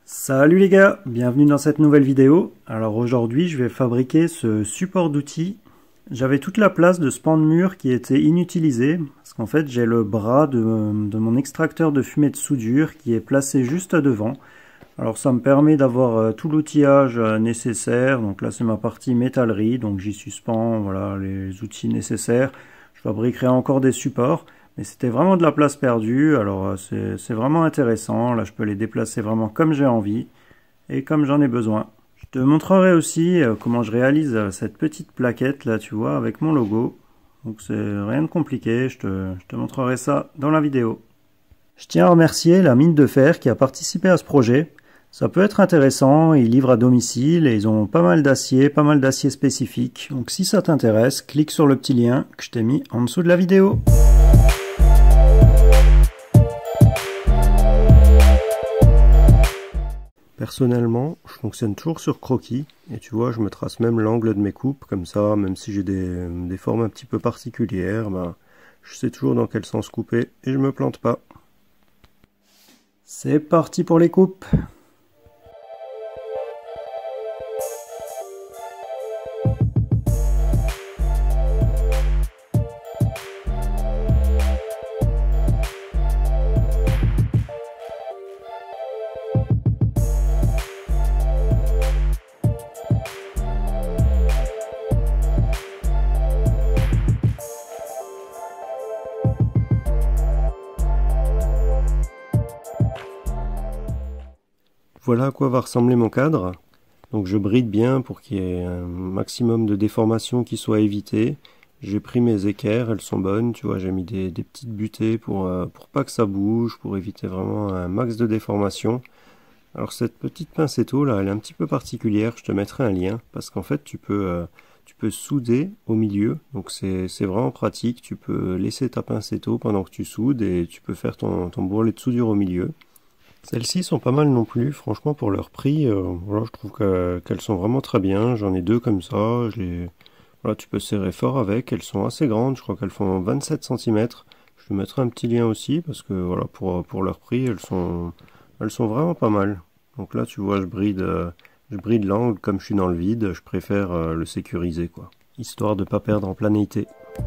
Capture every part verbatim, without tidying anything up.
Salut les gars, bienvenue dans cette nouvelle vidéo. Alors aujourd'hui je vais fabriquer ce support d'outils. J'avais toute la place de ce pan de mur qui était inutilisé, parce qu'en fait j'ai le bras de, de mon extracteur de fumée de soudure qui est placé juste devant. Alors ça me permet d'avoir tout l'outillage nécessaire. Donc là c'est ma partie métallerie, donc j'y suspends voilà, les outils nécessaires. Je fabriquerai encore des supports. Mais c'était vraiment de la place perdue, alors c'est vraiment intéressant. Là je peux les déplacer vraiment comme j'ai envie et comme j'en ai besoin. Je te montrerai aussi comment je réalise cette petite plaquette là, tu vois, avec mon logo. Donc c'est rien de compliqué, je te, je te montrerai ça dans la vidéo. Je tiens à remercier la mine de fer qui a participé à ce projet. Ça peut être intéressant, ils livrent à domicile et ils ont pas mal d'acier, pas mal d'acier spécifique. Donc si ça t'intéresse, clique sur le petit lien que je t'ai mis en dessous de la vidéo. Personnellement, je fonctionne toujours sur croquis, et tu vois, je me trace même l'angle de mes coupes, comme ça, même si j'ai des, des formes un petit peu particulières, ben, je sais toujours dans quel sens couper, et je me plante pas. C'est parti pour les coupes! Voilà à quoi va ressembler mon cadre. Donc je bride bien pour qu'il y ait un maximum de déformation qui soit évité. J'ai pris mes équerres, elles sont bonnes, tu vois, j'ai mis des, des petites butées pour, euh, pour pas que ça bouge, pour éviter vraiment un max de déformation. Alors cette petite pincetto là, elle est un petit peu particulière, je te mettrai un lien, parce qu'en fait tu peux, euh, tu peux souder au milieu, donc c'est vraiment pratique, tu peux laisser ta pincetto pendant que tu soudes et tu peux faire ton, ton bourrelet de soudure au milieu. Celles-ci sont pas mal non plus, franchement pour leur prix, euh, voilà, je trouve qu'elles qu'elles sont vraiment très bien. J'en ai deux comme ça, je les... voilà, tu peux serrer fort avec, elles sont assez grandes, je crois qu'elles font vingt-sept centimètres. Je te mettrai un petit lien aussi parce que voilà, pour, pour leur prix, elles sont, elles sont vraiment pas mal. Donc là tu vois, je bride, euh, je bride l'angle comme je suis dans le vide, je préfère euh, le sécuriser quoi, histoire de pas perdre en planéité.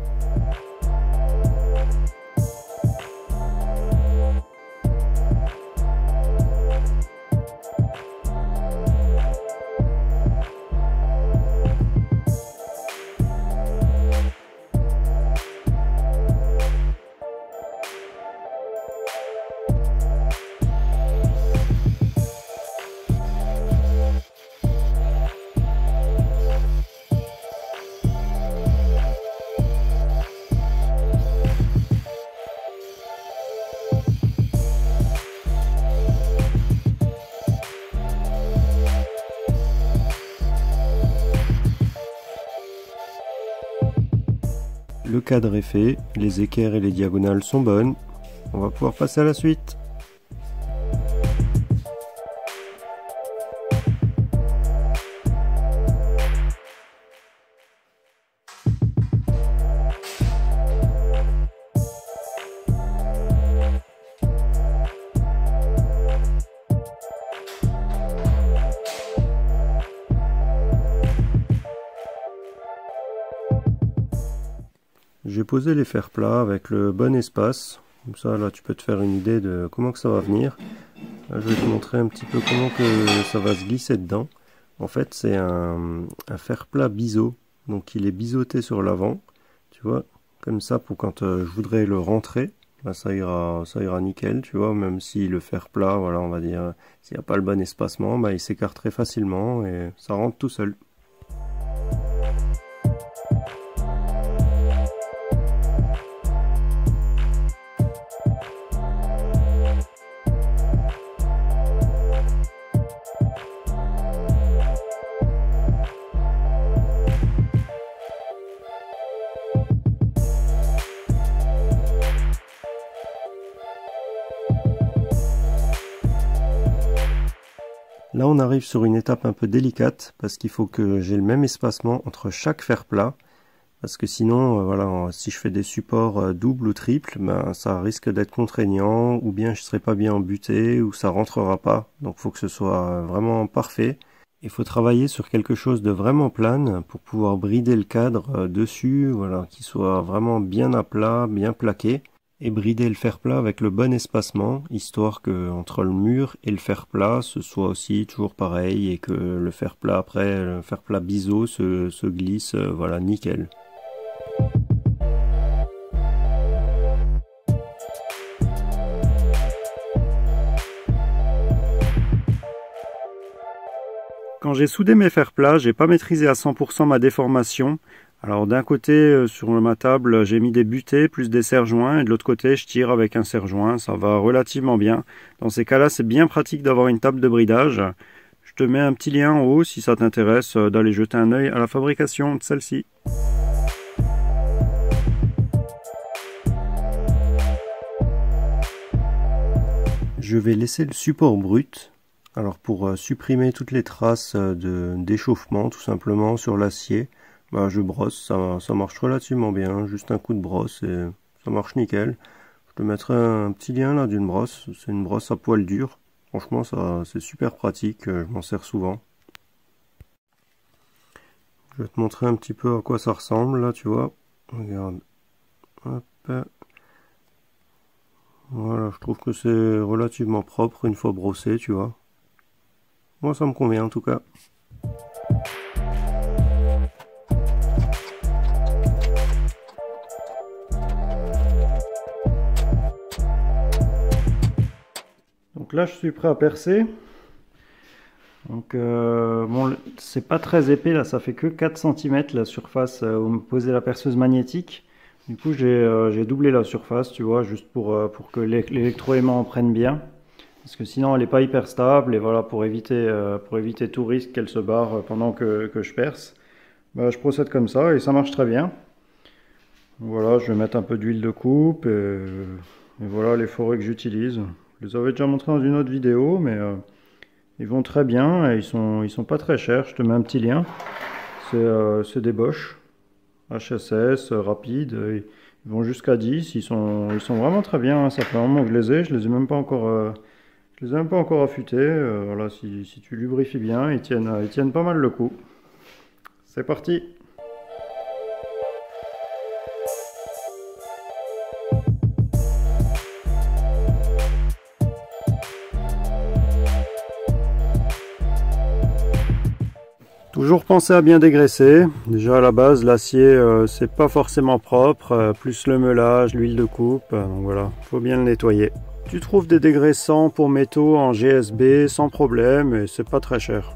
Le cadre est fait, les équerres et les diagonales sont bonnes. On va pouvoir passer à la suite. J'ai posé les fers plats avec le bon espace, comme ça là tu peux te faire une idée de comment que ça va venir. Là, je vais te montrer un petit peu comment que ça va se glisser dedans. En fait c'est un, un fer plat biseau, donc il est biseauté sur l'avant, tu vois, comme ça pour quand euh, je voudrais le rentrer, là, ça ira, ça ira nickel, tu vois, même si le fer plat, voilà on va dire, s'il n'y a pas le bon espacement, bah, il s'écarte très facilement et ça rentre tout seul. Là on arrive sur une étape un peu délicate parce qu'il faut que j'ai le même espacement entre chaque fer plat. Parce que sinon, euh, voilà, si je fais des supports euh, double ou triple, ben, ça risque d'être contraignant, ou bien je serai pas bien embuté, ou ça rentrera pas. Donc il faut que ce soit vraiment parfait. Il faut travailler sur quelque chose de vraiment plane pour pouvoir brider le cadre euh, dessus, voilà, qu'il soit vraiment bien à plat, bien plaqué. Et brider le fer plat avec le bon espacement, histoire que entre le mur et le fer plat, ce soit aussi toujours pareil, et que le fer plat après, le fer plat biseau se, se glisse, euh, voilà, nickel. Quand j'ai soudé mes fers plats, j'ai pas maîtrisé à cent pour cent ma déformation. Alors d'un côté, euh, sur ma table, j'ai mis des butées plus des serre-joints, et de l'autre côté, je tire avec un serre-joint. Ça va relativement bien. Dans ces cas-là, c'est bien pratique d'avoir une table de bridage. Je te mets un petit lien en haut si ça t'intéresse d'aller jeter un œil à la fabrication de celle-ci. Je vais laisser le support brut. Alors pour euh, supprimer toutes les traces de d'échauffement tout simplement sur l'acier, bah, je brosse, ça, ça marche relativement bien, juste un coup de brosse et ça marche nickel. Je te mettrai un petit lien là d'une brosse, c'est une brosse à poil dur. Franchement ça c'est super pratique, je m'en sers souvent. Je vais te montrer un petit peu à quoi ça ressemble là, tu vois. Regarde. Hop. Voilà, je trouve que c'est relativement propre une fois brossé, tu vois. Moi ça me convient en tout cas. Donc là je suis prêt à percer. Donc euh, bon, c'est pas très épais là, ça fait que quatre centimètres la surface euh, où me posait la perceuse magnétique. Du coup j'ai euh, doublé la surface, tu vois, juste pour, euh, pour que l'électroaimant en prenne bien. Parce que sinon elle n'est pas hyper stable, et voilà, pour éviter, euh, pour éviter tout risque qu'elle se barre pendant que, que je perce, bah, je procède comme ça et ça marche très bien. Voilà, je vais mettre un peu d'huile de coupe, et, et voilà les forêts que j'utilise. Je les avais déjà montré dans une autre vidéo, mais euh, ils vont très bien et ils sont, ils sont pas très chers. Je te mets un petit lien. C'est euh, des Bosch H S S, euh, rapide. Ils vont jusqu'à dix. Ils sont, ils sont vraiment très bien. Ça fait un moment que je les ai. Je les ai même pas encore... Euh, Je les ai même pas encore affûtés, euh, voilà, si, si tu lubrifies bien, ils tiennent, ils tiennent pas mal le coup. C'est parti! Toujours penser à bien dégraisser. Déjà à la base, l'acier euh, c'est pas forcément propre, euh, plus le meulage, l'huile de coupe, euh, donc voilà, faut bien le nettoyer. Tu trouves des dégraissants pour métaux en G S B sans problème et c'est pas très cher.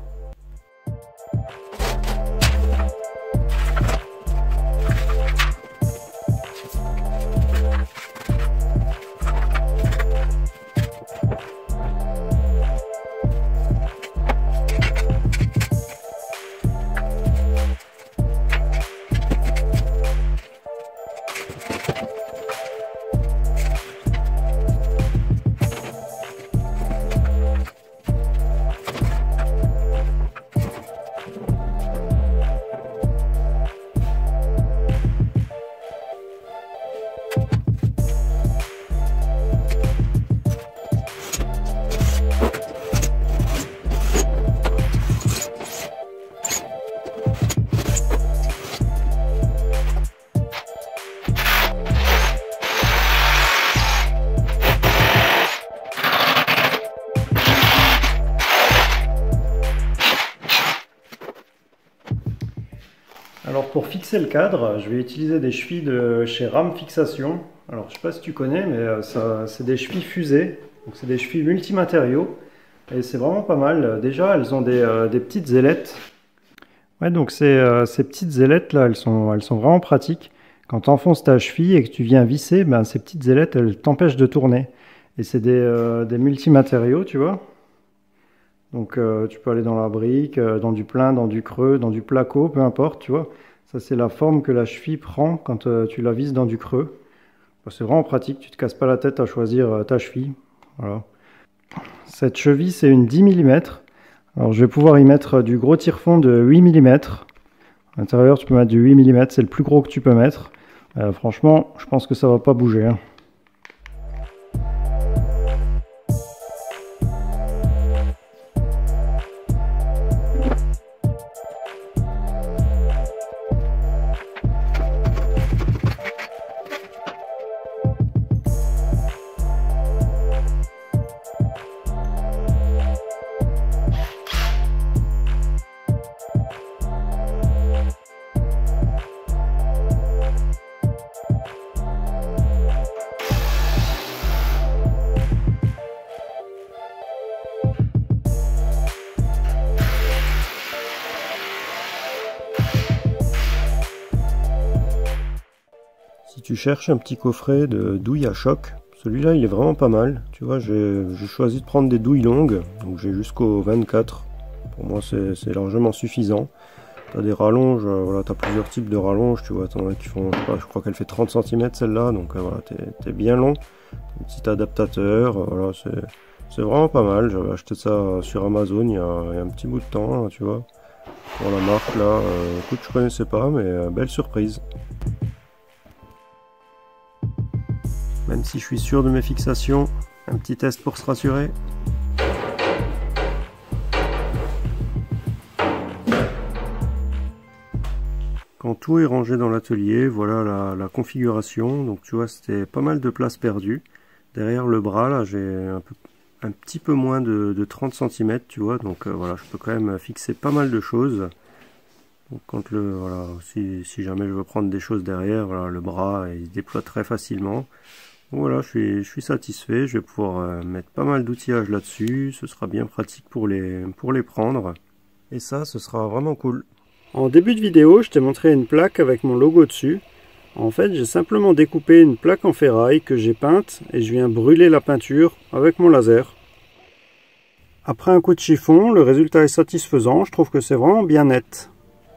Alors pour fixer le cadre, je vais utiliser des chevilles de chez Ram Fixation. Alors je sais pas si tu connais, mais c'est des chevilles fusées. Donc c'est des chevilles multimatériaux. Et c'est vraiment pas mal. Déjà, elles ont des, euh, des petites ailettes. Ouais, donc ces, euh, ces petites ailettes là, elles sont, elles sont vraiment pratiques. Quand tu enfonces ta cheville et que tu viens visser, ben, ces petites ailettes, elles t'empêchent de tourner. Et c'est des, euh, des multimatériaux, tu vois. Donc euh, tu peux aller dans la brique, euh, dans du plein, dans du creux, dans du placo, peu importe, tu vois. Ça c'est la forme que la cheville prend quand euh, tu la vises dans du creux. C'est vraiment pratique, tu te casses pas la tête à choisir euh, ta cheville. Voilà. Cette cheville c'est une dix millimètres. Alors je vais pouvoir y mettre du gros tire-fond de huit millimètres. À l'intérieur, tu peux mettre du huit millimètres, c'est le plus gros que tu peux mettre. Euh, franchement, je pense que ça va pas bouger. Hein. Si tu cherches un petit coffret de douilles à choc, celui-là il est vraiment pas mal. Tu vois, j'ai choisi de prendre des douilles longues, donc j'ai jusqu'au vingt-quatre. Pour moi c'est largement suffisant. Tu as des rallonges, euh, voilà, tu as plusieurs types de rallonges, tu vois, t'en as qui font, je, sais pas, je crois qu'elle fait trente centimètres celle-là, donc euh, voilà, t'es bien long. Un petit adaptateur, euh, voilà, c'est vraiment pas mal. J'avais acheté ça sur Amazon il y, a, il y a un petit bout de temps, là, tu vois. Pour la marque là, euh, écoute, je connaissais pas, mais euh, belle surprise. Même si je suis sûr de mes fixations, un petit test pour se rassurer. Quand tout est rangé dans l'atelier, voilà la, la configuration. Donc tu vois, c'était pas mal de place perdue. Derrière le bras, là, j'ai un, un petit peu moins de, de trente centimètres, tu vois. Donc euh, voilà, je peux quand même fixer pas mal de choses. Donc quand le, voilà, si, si jamais je veux prendre des choses derrière, voilà, le bras il se déploie très facilement. Donc voilà, je suis, je suis satisfait. Je vais pouvoir euh, mettre pas mal d'outillage là-dessus. Ce sera bien pratique pour les, pour les prendre. Et ça, ce sera vraiment cool. En début de vidéo, je t'ai montré une plaque avec mon logo dessus. En fait, j'ai simplement découpé une plaque en ferraille que j'ai peinte et je viens brûler la peinture avec mon laser. Après un coup de chiffon, le résultat est satisfaisant. Je trouve que c'est vraiment bien net.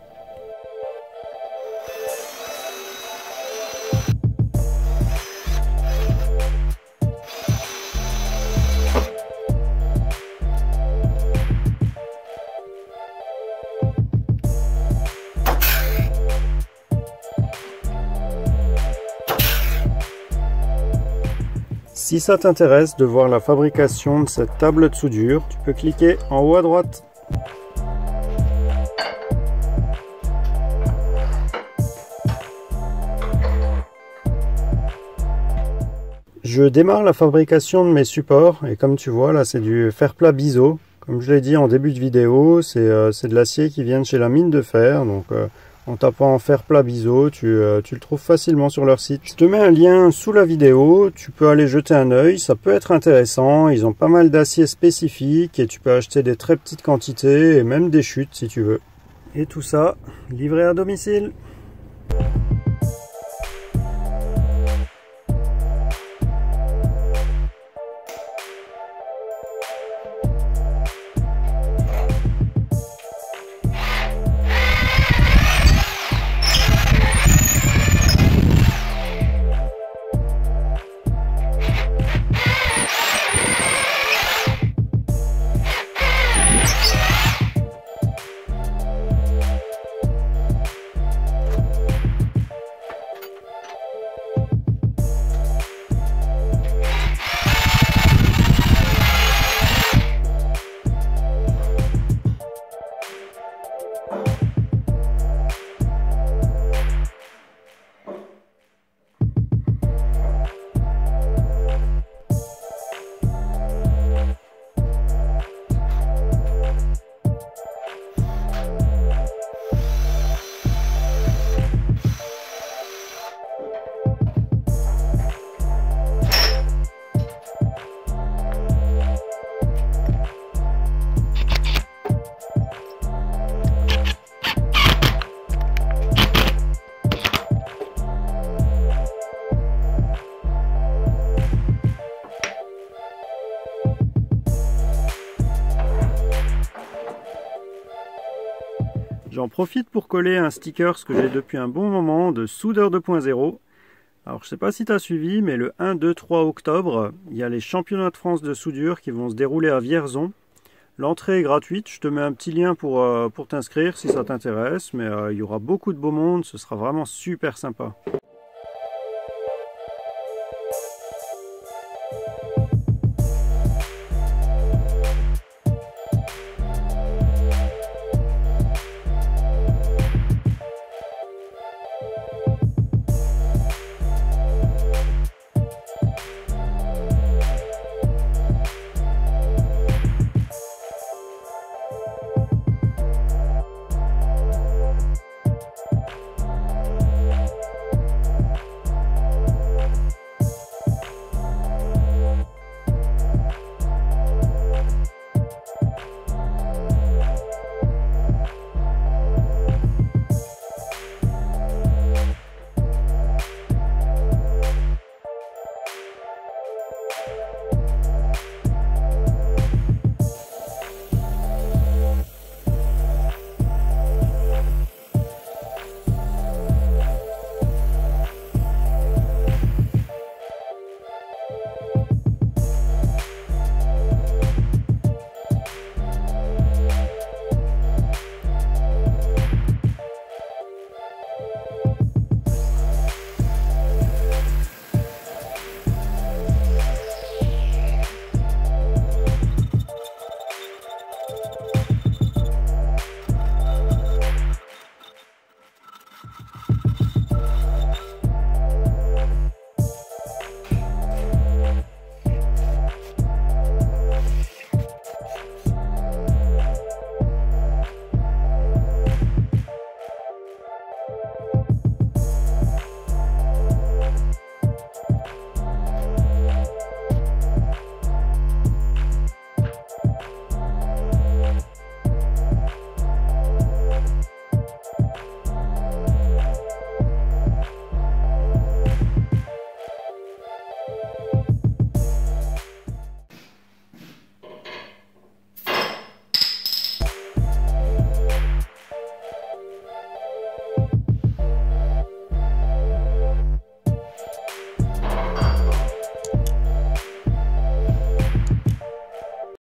Si ça t'intéresse de voir la fabrication de cette table de soudure, tu peux cliquer en haut à droite. Je démarre la fabrication de mes supports et comme tu vois là c'est du fer plat biseau. Comme je l'ai dit en début de vidéo, c'est euh, de l'acier qui vient de chez la mine de fer. Donc euh, en tapant fer plat biseau, tu, euh, tu le trouves facilement sur leur site. Je te mets un lien sous la vidéo, tu peux aller jeter un œil, ça peut être intéressant. Ils ont pas mal d'acier spécifique et tu peux acheter des très petites quantités et même des chutes si tu veux. Et tout ça livré à domicile. J'en profite pour coller un sticker que j'ai depuis un bon moment de Soudeur deux point zéro. Alors je sais pas si tu as suivi, mais le un, deux, trois octobre, il y a les championnats de France de soudure qui vont se dérouler à Vierzon. L'entrée est gratuite, je te mets un petit lien pour, euh, pour t'inscrire si ça t'intéresse, mais euh, il y aura beaucoup de beau monde, ce sera vraiment super sympa.